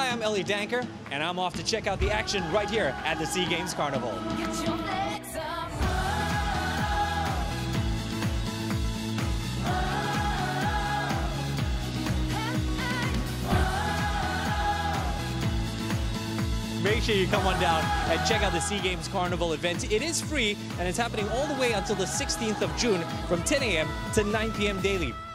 Hi, I'm Ellie Danker, and I'm off to check out the action right here at the SEA Games Carnival. Make sure you come on down and check out the SEA Games Carnival event. It is free, and it's happening all the way until the 16th of June from 10 a.m. to 9 p.m. daily.